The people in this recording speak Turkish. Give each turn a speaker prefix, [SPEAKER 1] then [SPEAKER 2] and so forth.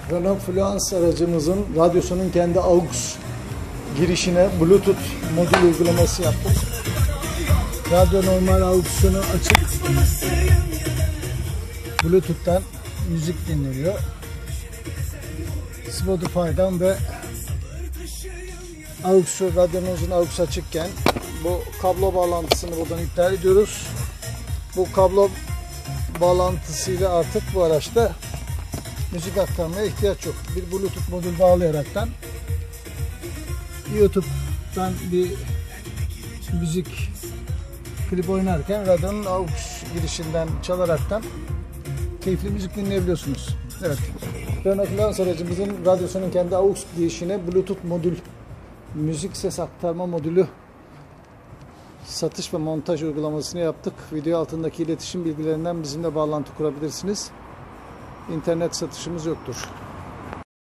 [SPEAKER 1] Renault Fluence aracımızın radyosunun kendi AUX girişine Bluetooth modül uygulaması yaptık. Radyo normal AUX'unu açıp Bluetooth'tan müzik dinleniyor. Spotify'dan ve AUX'u, radyomuzun AUX açıkken bu kablo bağlantısını buradan iptal ediyoruz. Bu kablo bağlantısıyla artık bu araçta müzik aktarmaya ihtiyaç yok. Bir Bluetooth modül bağlayaraktan YouTube'dan bir müzik klip oynarken radyonun AUX girişinden çalaraktan keyifli müzik dinleyebiliyorsunuz. Evet. Renault Fluence aracımızın radyosunun kendi AUX girişine Bluetooth modül, müzik ses aktarma modülü satış ve montaj uygulamasını yaptık. Video altındaki iletişim bilgilerinden bizimle bağlantı kurabilirsiniz. İnternet satışımız yoktur.